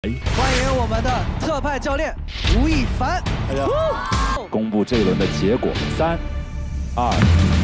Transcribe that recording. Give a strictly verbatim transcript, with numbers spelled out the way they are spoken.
欢迎我们的特派教练吴亦凡。 大家公布这一轮的结果，三、二。